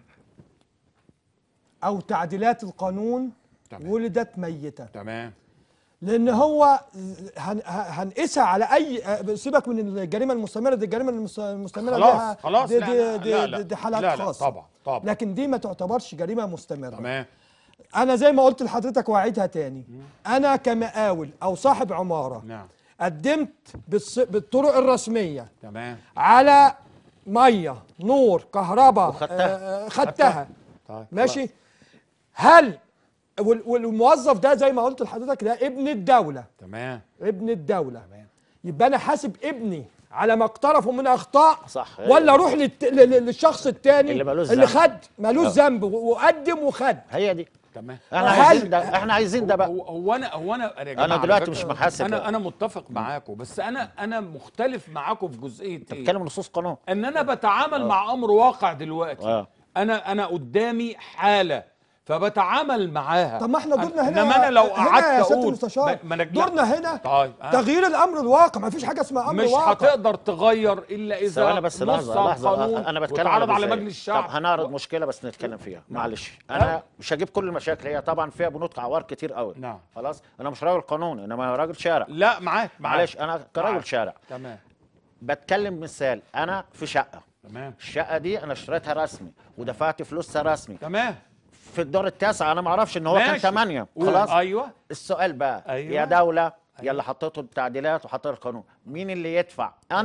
او تعديلات القانون ولدت ميته. تمام. لان هو هنقيسها على اي، سيبك من الجريمه المستمره، دي الجريمه المستمره خلاص دي حالات خاصه. طبعا. لكن دي ما تعتبرش جريمه مستمره. تمام. انا زي ما قلت لحضرتك واعيدها تاني، انا كمقاول او صاحب عماره نعم. قدمت بالطرق الرسميه تمام على ميه نور كهرباء، خدتها. طيب. ماشي. هل والموظف ده زي ما قلت لحضرتك ده ابن الدوله؟ تمام. ابن الدوله. تمام. يبقى انا حاسب ابني على ما اقترفوا من اخطاء، صح. ولا اروح للشخص الثاني اللي خد مالوش ذنب وقدم وخد؟ هي دي. تمام. احنا عايزين ده بقى. هو انا دلوقتي مش محاسب. انا متفق معاكم، بس انا مختلف معاكم في جزئيه ايه؟ بتتكلم نصوص قانون. ان انا بتعامل مع امر واقع دلوقتي. انا قدامي حاله فبتعامل معاها. طب ما احنا دورنا هنا، انما انا لو قعدت اقول دورنا هنا طيب. تغيير الامر الواقع، ما فيش حاجه اسمها امر واقع. مش هتقدر تغير الا اذا انا بس لحظه انا بتكلم على مجلس الشعب. طب هنعرض مشكله بس نتكلم فيها. معلش انا مش هجيب كل المشاكل، هي طبعا فيها بنود عوار كتير قوي. نعم. خلاص انا مش راجل قانون، انما راجل شارع. لا معاك معلش انا كراجل شارع. تمام. بتكلم مثال، انا في شقه. تمام. الشقه دي انا اشتريتها رسمي ودفعت فلوسها رسمي. تمام. في الدور التاسع انا ما اعرفش ان هو كان 8. خلاص. ايوه. السؤال بقى، يا دوله يا اللي حطيته التعديلات وحطيت القانون، مين اللي يدفع؟ انا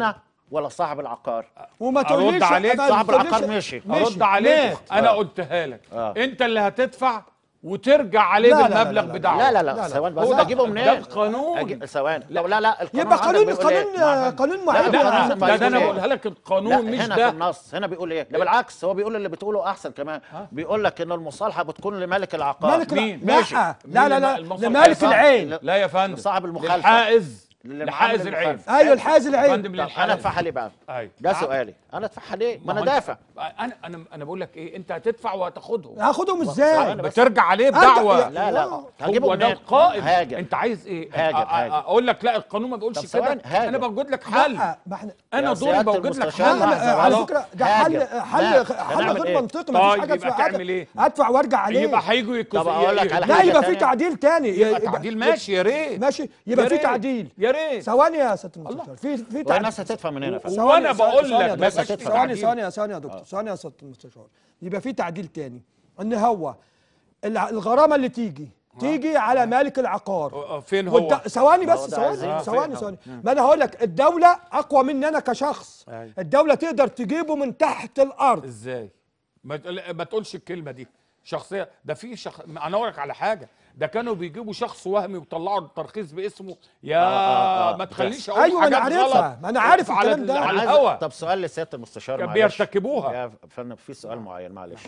ولا صاحب العقار؟ وما أرد تقوليش عليك، ما صاحب تقوليش- العقار مشي. ارد عليك، مات. انا قلتها لك. آه. انت اللي هتدفع وترجع عليه لا، لا، لا، بالمبلغ لا، بدعوه. لا لا لا، لا لا. ثواني هو بس، ده- اجيبه ده منين؟ القانون. ثواني. لا لا القانون يبقى عندك قانون بيقول إيه؟ قانون لا، معين. ده ده انا إيه؟ بقولها لك، القانون لا مش هنا في ده. النص هنا بيقول ايه؟ ده بالعكس، هو بيقول اللي بتقوله احسن كمان. بيقول لك ان المصالحه بتكون لمالك العقار. مالك مين؟ ماشي. لا لا لا لا المصالح لمالك يا العين. لا يا فندم، صاحب المخالفة. للحائز، اللي لحائز معامل العين. المخالفة. ايوه الحاز يا العين. فندم طب انا للحائز. ادفعها ليه بقى؟ أيوة. ده سؤالي، انا ادفعها ليه؟ ما انا هو أنت- دافع. انا بقول لك ايه، انت هتدفع وهتاخدهم، هاخدهم ازاي؟ بس. بترجع عليه أنت- بدعوه. لا لا هو هجيبه هو ده منين؟ القائد. هاجر. انت عايز ايه؟ هاجر. اقول لك لا، القانون ما بيقولش طب كده. ثواني، هاجر. انا بوجد لك حل. لا ما احنا انا يا دوري سيادة بوجد لك المستشار، حل. لحظة على خلاص. فكره ده هاجر. حل لا، حل هنعمل غير إيه؟ منطقي. ما فيش طيب حاجه يبقى اسمها تعمل ايه؟ ادفع وارجع عليه. يبقى هيجوا طب أقول لك على لا حاجة يبقى في تانية. تعديل تاني. يبقى تعديل ماشي، يا ريت. ماشي يبقى يا في ريت. تعديل. يا ريت. ثواني يا سياده المستشار، في تعديل. والناس هتدفع من هنا فعلا. و- وأنا بقول ثواني لك يا بس دكتور، هتدفع. ثواني يا دكتور، ثواني يا سياده المستشار. يبقى في تعديل تاني، ان هو الغرامه اللي تيجي على مالك العقار. فين هو؟ ثواني ما هو بس، ده عايزين ثواني. ما انا هقول لك، الدوله اقوى مني انا كشخص. أيوة. الدوله تقدر تجيبه من تحت الارض. ازاي؟ ما تقولش الكلمه دي شخصيه. ده في انا اقول لك على حاجه، ده كانوا بيجيبوا شخص وهمي ويطلعوا الترخيص باسمه. يا ما تخليش اقول ايوه انا حاجات عارفها، غلط. ما انا عارف على الكلام ده. على عايز- الهوا طب سؤال لسياده المستشار، كان معلش. بيرتكبوها. يا فندم في سؤال معين، معلش.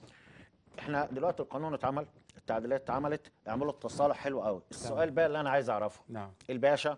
احنا دلوقتي القانون اتعمل، التعديلات اتعملت، اعملوا التصالح حلو قوي. السؤال بقى اللي انا عايز اعرفه، نعم. الباشا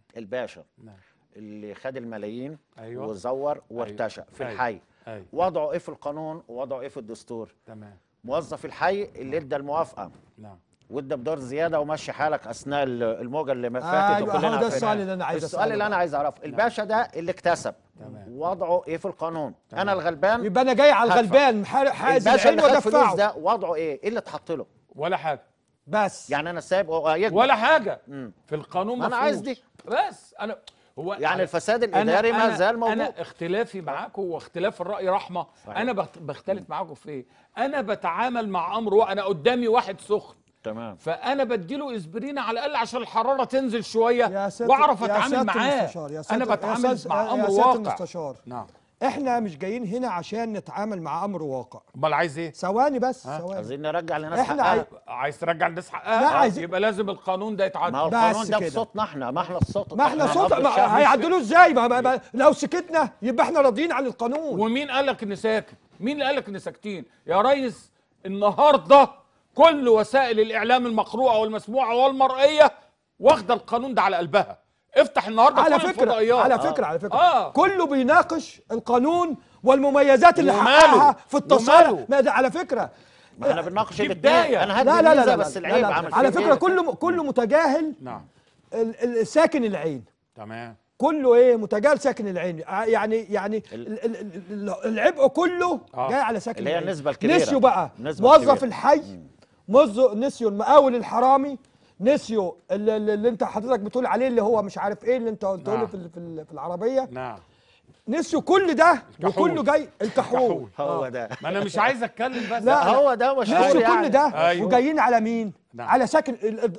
نعم. اللي خد الملايين أيوة. وزور وارتشى في أيوة. الحي، أيوة. وضعه ايه في القانون ووضعه ايه في الدستور؟ تمام. موظف الحي اللي ادى الموافقه نعم. وادى بدور زياده ومشي حالك اثناء الموجه اللي فاتت ايوه وكلنا هو ده عارفينها. السؤال اللي انا عايز السؤال اللي انا عايز اعرفه، الباشا ده اللي اكتسب، تمام. وضعه ايه في القانون؟ انا الغلبان، يبقى انا جاي على هدفع. الغلبان حائز الباشا العين اللي خد فلوس وادفعه ده وضعه ايه؟ ايه اللي اتحط له؟ ولا حاجه. بس. يعني انا سايب يكبر. ولا حاجه. في القانون ما أنا مفروض. عايز دي. بس انا هو يعني الفساد الاداري ما زال موجود. انا اختلافي معاكم واختلاف الراي رحمه. صحيح. انا بختلف معاكم في ايه؟ انا بتعامل مع امر، وانا قدامي واحد سخن، تمام. فانا بديله اسبرين على الاقل عشان الحراره تنزل شويه يا سيادة- واعرف يا اتعامل سيادة معاه. المستشار، يا انا سيادة- بتعامل يا سيادة- مع يا امر سيادة واقع. المستشار. نعم. احنا مش جايين هنا عشان نتعامل مع امر واقع. امال عايز ايه؟ ثواني بس، ثواني. عايزين نرجع لناس إحنا حقها. عايز ترجع الناس حقها؟ لا، عايزين- يبقى لازم القانون ده يتعدل. ما هو بس القانون ده كده. بصوتنا احنا، ما احنا الصوت. ما احنا صوت، نبض الشعب. هيعدلوه ازاي؟ لو سكتنا يبقى احنا راضيين عن القانون. ومين قال لك ان ساكت؟ مين اللي قال لك ان ساكتين؟ يا ريس النهارده كل وسائل الاعلام المقروءه والمسموعه والمرئيه واخده القانون ده على قلبها. افتح النهارده على كل فكره الفضائيات. على فكره آه. كله بيناقش القانون والمميزات اللي وماله؟ حققها في التصالح. وماله؟ ما ده على فكره ما احنا بنناقش دي الاثنين. بداية. انا لا هدي لا لا ميزة لا بس لا العيب لا. عامل على فيه فكره إيه؟ كله متجاهل نعم. ساكن العين. تمام. كله ايه متجاهل ساكن العين. يعني العبء كله جاي على ساكن اللي هي العين. النسبة الكبيرة. نسيوا بقى النسبة موظف الكبيرة. الحي، نسيوا المقاول الحرامي، نسيوا اللي انت حضرتك بتقول عليه اللي هو مش عارف ايه اللي انت قلته لي نعم. في العربيه. نعم. نسيوا كل ده الكحول. وكله جاي الكحول. هو ده. ما انا مش عايز اتكلم بس. لا. هو ده مشهور نسيوا يعني. كل ده أيوه. وجايين على مين؟ نعم. على ساكن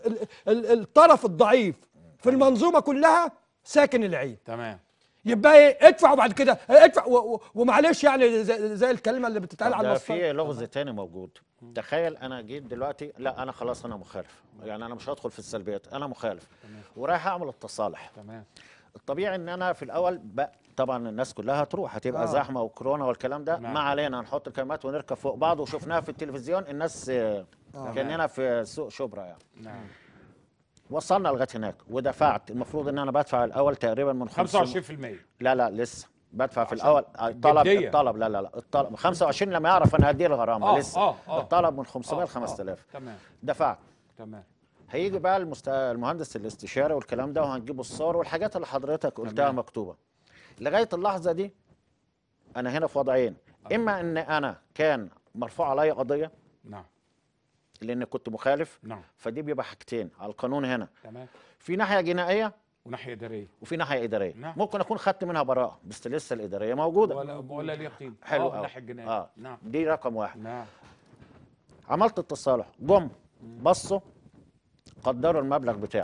الطرف الضعيف في المنظومه كلها، ساكن العين. تمام. يبقى ايه؟ ادفع وبعد كده ادفع ومعلش يعني زي الكلمه اللي بتتقال على ده الوصفه. في لغز تاني موجود. تخيل انا جيت دلوقتي، لا انا خلاص انا مخالف، يعني انا مش هدخل في السلبيات، انا مخالف ورايح اعمل التصالح. تمام. الطبيعي ان انا في الاول طبعا الناس كلها هتروح، هتبقى زحمه وكورونا والكلام ده. نعم. ما علينا نحط الكلمات ونركب فوق بعض، وشفناها في التلفزيون الناس كاننا في سوق شبرا يعني. نعم. وصلنا لغايه هناك ودفعت، المفروض ان انا بدفع الاول تقريبا من 25%. لا لسه بدفع في الاول. الطلب لا الطلب 25 لما يعرف انا هديه الغرامه لسه. الطلب من 500 ل 5000. تمام. دفعت. تمام. هيجي بقى المهندس الاستشاري والكلام ده، وهنجيب الصور والحاجات اللي حضرتك قلتها مكتوبه. لغايه اللحظه دي انا هنا في وضعين، اما ان انا كان مرفوع عليا قضيه نعم. لان كنت مخالف، نعم. فدي بيبقى حاجتين على القانون هنا، تمام. في ناحيه جنائيه وناحيه اداريه. وفي ناحيه اداريه. نعم. ممكن اكون خدت منها براءه بس لسه الاداريه موجوده. ولا ليه قيمه. حلو من قوي. ناحيه الجنائيه. نعم. دي رقم واحد. نعم. عملت التصالح، بصوا قدروا المبلغ بتاعي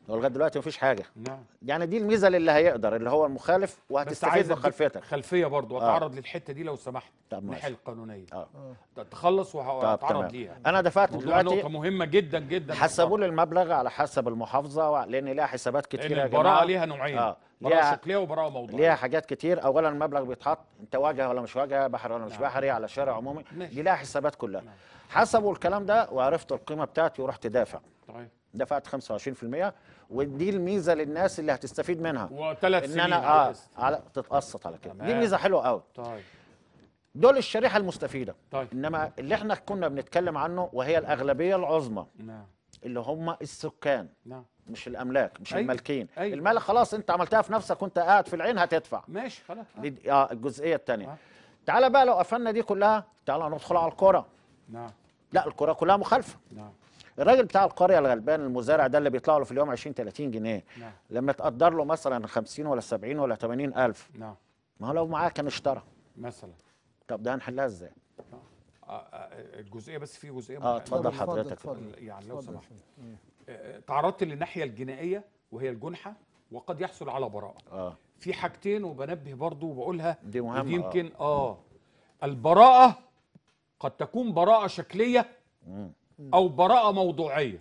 ولغايه دلوقتي مفيش حاجه. نعم. يعني دي الميزه اللي هيقدر اللي هو المخالف بس وهتستفيد عايز من خلفيتك. خلفيه برضه واتعرض للحته دي لو سمحت. طب ماشي. الناحيه القانونيه اه تخلص طب وهتعرض تمام. ليها. انا دفعت موضوع دلوقتي نقطه مهمه جدا جدا. حسبوا لي المبلغ على حسب المحافظه لان ليها حسابات لان كتيره يا البراءه جماعه. ليها نوعين، براءه ليها شكليه وبراءه موضوعيه. ليها حاجات كتير. اولا المبلغ بيتحط انت واجهه ولا مش واجهه، بحري ولا مش نعم. بحري، على شارع عمومي، ماشي. دي لها حسابات كلها. نعم. حسبوا الكلام ده وعرفت القيمه بتاعتي ورحت دافع. طيب. دفعت 25%، ودي الميزه للناس اللي هتستفيد منها. وثلاث ان سنين انا قسط. على تتقسط على كده. تمام. دي ميزه حلوه قوي. طيب. دول الشريحه المستفيده. طيب. انما اللي احنا كنا بنتكلم عنه وهي الاغلبيه العظمى نعم. اللي هم السكان، نعم. مش الاملاك، مش أيوة. المالكين. أيوة. المالك خلاص انت عملتها في نفسك وانت قاعد في العين هتدفع. ماشي خلاص. دي الجزئيه الثانيه. آه. تعالى بقى لو قفلنا دي كلها، تعالى ندخل على القرى. نعم. لا القرى كلها مخالفه. نعم. الراجل بتاع القريه الغلبان المزارع ده اللي بيطلع له في اليوم 20 30 جنيه، نعم. لما تقدر له مثلا 50 ولا 70 ولا 80 الف، نعم. ما هو لو معاه كان اشترى. مثلا. طب ده هنحلها ازاي؟ الجزئيه بس في جزئيه اتفضل اتفضل، حضرتك. اتفضل. يعني لو اتفضل. سمحت. تعرضت للناحيه الجنائيه وهي الجنحه وقد يحصل على براءه. في حاجتين وبنبه برضو وبقولها دي مهمة. ودي يمكن البراءه قد تكون براءه شكليه او براءه موضوعيه.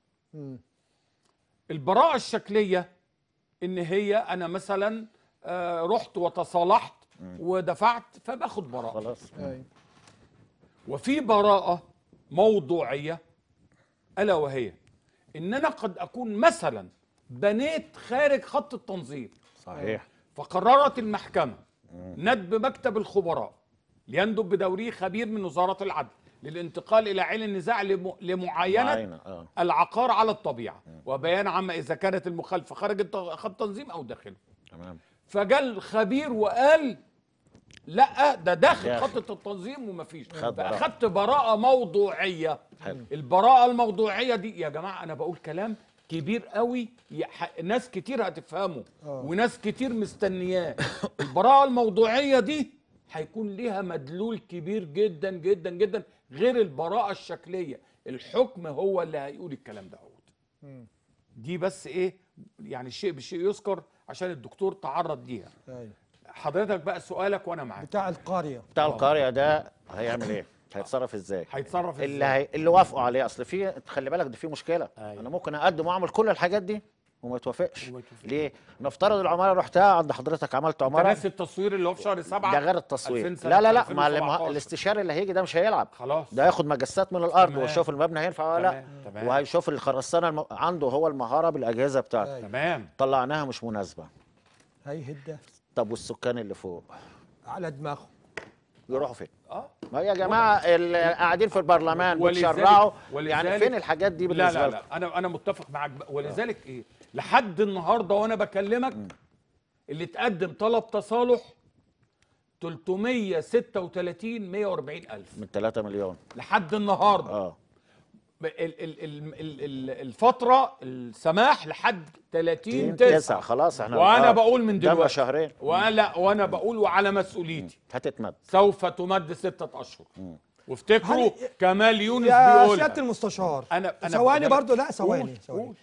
البراءه الشكليه ان هي انا مثلا رحت وتصالحت ودفعت فباخد براءه. خلاص. وفي براءه موضوعيه الا وهي ان انا قد اكون مثلا بنيت خارج خط التنظيم. صحيح. فقررت المحكمه ندب مكتب الخبراء ليندب بدوره خبير من وزاره العدل للانتقال الى عين النزاع لمعاينه العقار على الطبيعه وبيان عما اذا كانت المخالفه خارج خط التنظيم او داخله. تمام. فجاء الخبير وقال لا ده داخل خط التنظيم ومفيش، فاخدت براءه موضوعيه. حلو. البراءه الموضوعيه دي يا جماعه انا بقول كلام كبير قوي، ناس كتير هتفهمه وناس كتير مستنياه. البراءه الموضوعيه دي هيكون ليها مدلول كبير جدا جدا جدا غير البراءه الشكليه. الحكم هو اللي هيقول الكلام ده. دي بس ايه يعني الشيء بالشيء يذكر عشان الدكتور تعرض ليها. حضرتك بقى سؤالك وانا معاك. بتاع القريه. بتاع القريه ده هيعمل ايه؟ هيتصرف ازاي؟ هيتصرف ازاي؟ اللي وافقوا عليه. اصل في خلي بالك ده في مشكله. أيوة. انا ممكن اقدم واعمل كل الحاجات دي وما يتوافقش. ليه؟ نفترض العماره رحتها عند حضرتك عملت عماره. ناس التصوير اللي هو في شهر 7 ده غير التصوير. لا ما الاستشاري اللي هيجي ده مش هيلعب. خلاص. ده هياخد مجسات من الارض ويشوف المبنى هينفع ولا لا. تمام. وهيشوف الخرسانه عنده هو المهاره بالاجهزه بتاعته. تمام. طلعناها مش مناسبه. هيهدى. طب والسكان اللي فوق على دماغه يروحوا فين؟ ما يا جماعه اللي قاعدين في البرلمان بتشرعوا يعني فين الحاجات دي بالنسبه لكم؟ لا انا متفق معاك ولذلك ايه لحد النهارده وانا بكلمك اللي تقدم طلب تصالح 336 140 الف من 3 مليون لحد النهارده. الفتره السماح لحد 30/9 خلاص احنا وانا بقول من دلوقتي ده شهرين وانا بقول وعلى مسؤوليتي هتتمد سوف تمد 6 اشهر. وافتكروا كمال يونس يا بيقول سياده المستشار انا ثواني برضو لا ثواني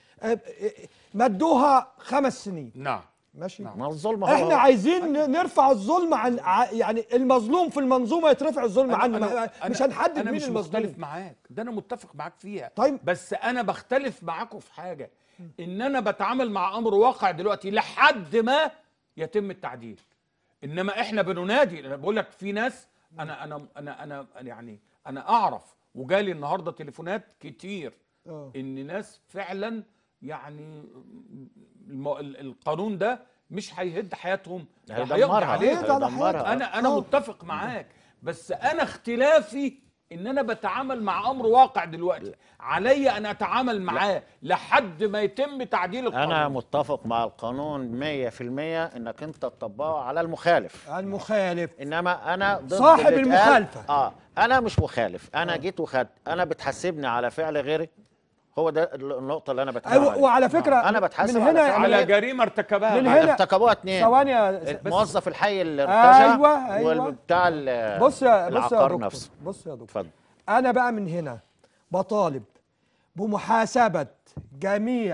مدوها 5 سنين. نعم ماشي. ما الظلم هو احنا عايزين نرفع الظلم عن يعني المظلوم في المنظومه يترفع الظلم عنه. مش هنحدد مين المظلوم. مش مختلف معاك ده انا متفق معاك فيها. طيب بس انا بختلف معاكم في حاجه ان انا بتعامل مع امر واقع دلوقتي لحد ما يتم التعديل. انما احنا بننادي. انا بقول لك في ناس انا يعني انا اعرف وجالي النهارده تليفونات كتير ان ناس فعلا يعني القانون ده مش هيهد حياتهم هيقضي عليها. انا متفق معاك بس انا اختلافي ان انا بتعامل مع امر واقع دلوقتي علي ان اتعامل معاه لحد ما يتم تعديل القانون. انا متفق مع القانون 100% انك انت تطبقه على المخالف. انما انا ضد صاحب المخالفه. انا مش مخالف. انا جيت وخدت. انا بتحاسبني على فعل غيري. هو ده النقطة اللي أنا بتكلم عليها. وعلى فكرة أنا بتحاسب من هنا على جريمة ارتكبها. من هنا ارتكبوها 2. ثواني موظف الحي اللي ارتجى. أيوة. والبتاع بص يا دكتور. بص يا دكتور. أنا بقى من هنا بطالب بمحاسبة جميع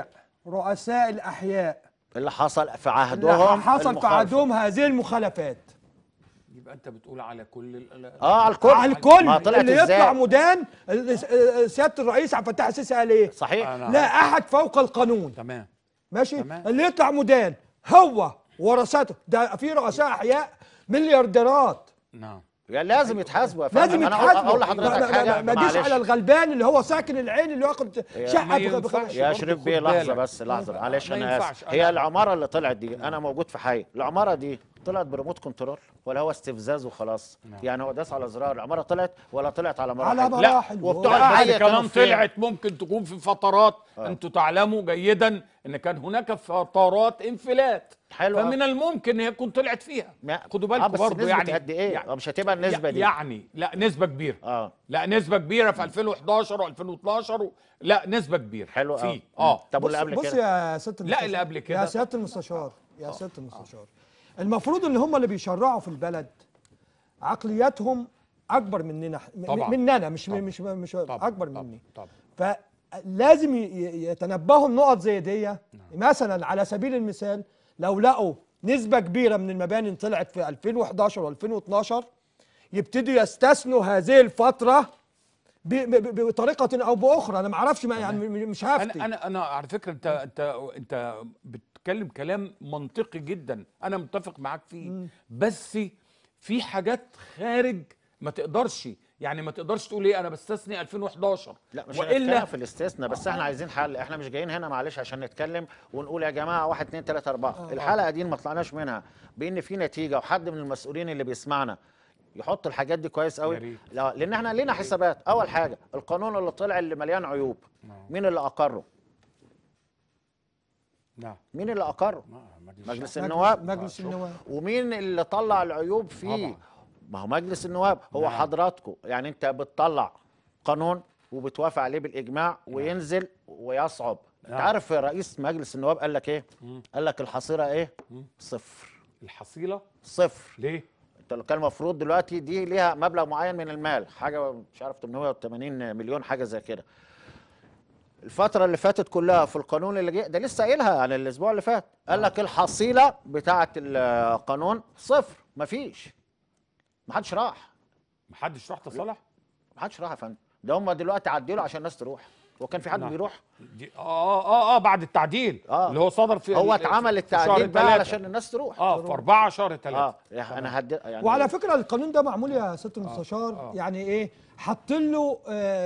رؤساء الأحياء اللي حصل في اللي عهدهم حصل في المخالفة. عهدهم هذه المخالفات. يبقى انت بتقول على كل على الكل. على الكل ما طلعت اللي ازاي؟ يطلع مدان. سيادة الرئيس عبد الفتاح السيسي قال ايه؟ صحيح. لا أحد فوق القانون. تمام. ماشي. تمام. اللي يطلع مدان هو ورثته، ده في رؤساء أحياء مليارديرات نعم. يعني لازم يتحاسبوا يا فندم. لازم انا يتحاسبوا. اقول لحضرتك حاجه ما تجيش على الغلبان اللي هو ساكن العين اللي واخد شقه ما ينفعش. يا برضه شريف خد بيه لحظه بالك. بس، لحظه معلش ما انا ينفعش. اسف. هي العماره اللي طلعت دي انا موجود في حي، العماره دي طلعت بريموت كنترول ولا هو استفزاز وخلاص؟ يعني هو داس على زرار العماره طلعت ولا طلعت على مراحل؟ على مراحل. وبتوع بعد البقيه كانوا كمان فين؟ طلعت ممكن تكون في فترات انتوا تعلموا جيدا ان كان هناك فترات انفلات. حلو. فمن الممكن هي تكون طلعت فيها. خدوا بالكم بس برضه نسبة يعني قد ايه؟ مش هتبقى النسبه دي يعني لا نسبه كبيره. لا نسبه كبيره في 2011 و2012 لا نسبه كبيره. حلو. في طب واللي قبل كده؟ بص يا سيادة المستشار، لا اللي قبل كده يا سيادة المستشار، يا سيادة المستشار، المفروض ان هم اللي بيشرعوا في البلد عقلياتهم اكبر مننا. طبعا. مننا مش طبعا. مش طبعا. اكبر طبعا. مني. طبعا. فلازم يتنبهوا النقط زي دي. مثلا على سبيل المثال لو لقوا نسبة كبيرة من المباني طلعت في 2011 و2012 يبتدوا يستثنوا هذه الفترة بطريقة أو بأخرى. أنا ما أعرفش، يعني مش هفتي. انا على فكرة انت بتتكلم كلام منطقي جدا، انا متفق معاك فيه. بس في حاجات خارج ما تقدرش، يعني ما تقدرش تقول ايه انا بستثني 2011. لا مش هنتكلم في الاستثناء، بس احنا عايزين حل. احنا مش جايين هنا معلش عشان نتكلم ونقول يا جماعه 1 2 3 4. الحلقه دي ما طلعناش منها بان في نتيجه، وحد من المسؤولين اللي بيسمعنا يحط الحاجات دي كويس قوي. لا لان احنا لينا حسابات. اول حاجه القانون اللي طلع اللي مليان عيوب، مين اللي اقره؟ نعم. مين اللي اقره؟ مجلس النواب. مجلس النواب. ومين اللي طلع العيوب فيه؟ طبعا. ما هو مجلس النواب. هو حضراتكم يعني انت بتطلع قانون وبتوافق عليه بالاجماع وينزل ويصعب. انت عارف رئيس مجلس النواب قال لك ايه؟ قال لك الحصيله ايه؟ صفر. الحصيله صفر. ليه؟ انت لو كان المفروض دلوقتي دي ليها مبلغ معين من المال، حاجه مش عارف 880 مليون حاجه زي كده. الفترة اللي فاتت كلها في القانون اللي جه ده لسه قايلها عن الاسبوع اللي فات، قال لك الحصيلة بتاعة القانون صفر، مفيش. محدش راح. محدش راح تصالح؟ محدش راح يا فندم، ده هم دلوقتي عدلوا عشان الناس تروح. هو كان في حد بيروح؟ بعد التعديل اللي هو صدر في هو اتعمل التعديل بقى علشان الناس تروح. في 4 شهر 3. انا يعني وعلى فكرة القانون ده معمول يا سيادة المستشار يعني ايه؟ حاطين له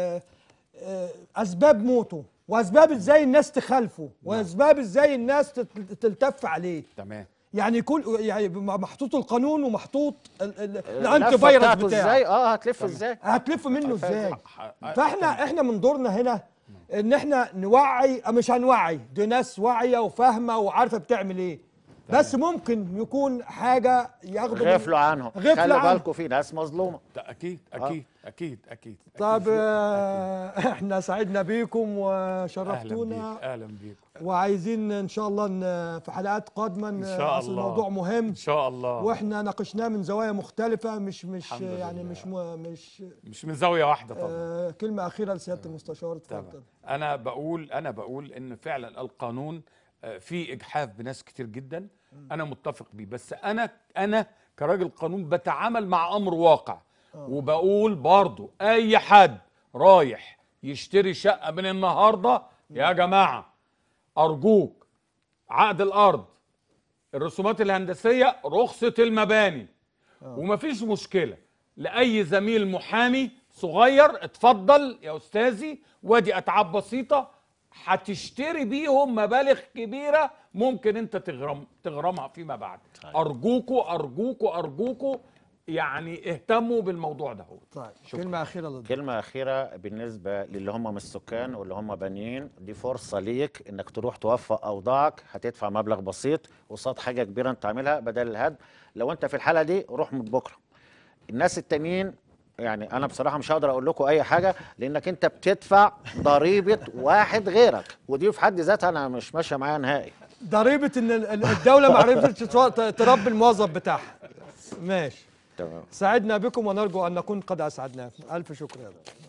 اسباب موته، واسباب ازاي الناس تخالفه، واسباب ازاي الناس تلتف عليه. تمام. يعني يعني محطوط القانون ومحطوط الانتي فيروس بتاعه ازاي. هتلف ازاي؟ هتلف منه ازاي؟ فاحنا من دورنا هنا ان احنا نوعي. مش هنوعي، دي ناس واعيه وفاهمه وعارفه بتعمل ايه. بس ممكن يكون حاجه ياخدوا غفلوا عنهم. خلوا بالكم في ناس مظلومه. اكيد اكيد. طب احنا سعدنا بيكم وشرفتونا. اهلا بيكم. وعايزين ان شاء الله في حلقات قادمه ان شاء الله الموضوع مهم ان شاء الله، واحنا ناقشناه من زوايا مختلفه، مش يعني مش من زاويه واحده طبعا. كلمه اخيره لسياده المستشار، اتفضل. انا بقول ان فعلا القانون في اجحاف بناس كتير جدا، انا متفق بيه. بس انا كراجل قانون بتعامل مع امر واقع. وبقول برضو اي حد رايح يشتري شقه من النهارده يا جماعه ارجوك عقد الارض، الرسومات الهندسيه، رخصه المباني. ومفيش مشكله لاي زميل محامي صغير، اتفضل يا استاذي وادي اتعاب بسيطه هتشتري بيهم مبالغ كبيره ممكن انت تغرمها فيما بعد. ارجوكوا يعني اهتموا بالموضوع ده. طيب كلمه اخيره كلمه اخيره بالنسبه للي هم مش سكان واللي هم بانيين، دي فرصه ليك انك تروح توفق اوضاعك. هتدفع مبلغ بسيط قصاد حاجه كبيره انت عاملها بدل الهدم. لو انت في الحاله دي روح من بكره. الناس التانيين يعني انا بصراحه مش هقدر اقول لكم اي حاجه، لانك انت بتدفع ضريبه واحد غيرك، ودي في حد ذاتها انا مش ماشيه معايا نهائي. ضريبه ان الدوله ما عرفتش تربي الموظف بتاعها. ماشي. تمام. سعدنا بكم ونرجو ان نكون قد اسعدناكم. الف شكر يا دكتور.